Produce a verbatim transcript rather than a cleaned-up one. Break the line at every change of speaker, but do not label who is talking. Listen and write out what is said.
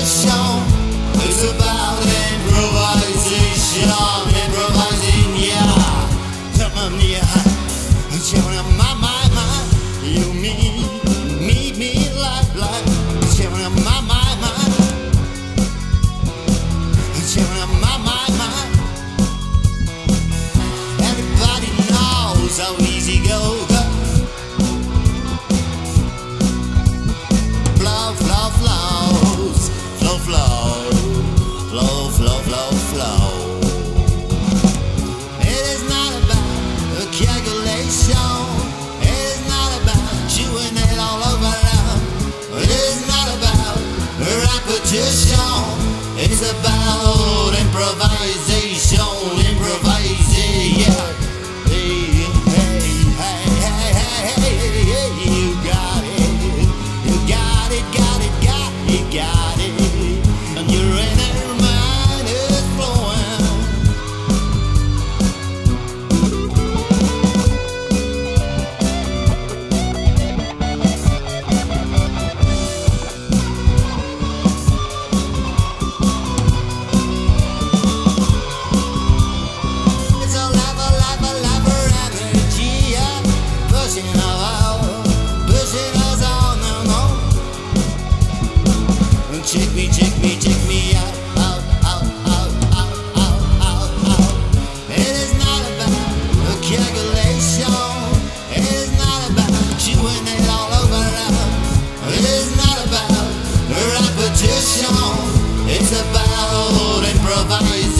calculation. It's about improvisation, improvising, yeah. Come on, yeah. Showing up my, my, my. You meet, meet me like, like. Showing up my, my, my. Showing up my, my, my. Everybody knows how easy go, go. Flow, flow, flows. Flow, flow. Flow, flow, flow, flow. It is not about a calculation. It is not about chewing it all over love. It is not about repetition. It's about improvisation, improvising, yeah. Hey, hey, hey, hey, hey, hey, hey, you got it, you got it, got it, got it, got it, and your inner mind is flowing. It's a level, level, level energy, yeah, pushing us out, pushing us on and on. Check me, check me, check me out, out, out, out, out, out, out, out. It is not about a calculation. It is not about chewing it all over love. It is not about repetition. It's about improvising.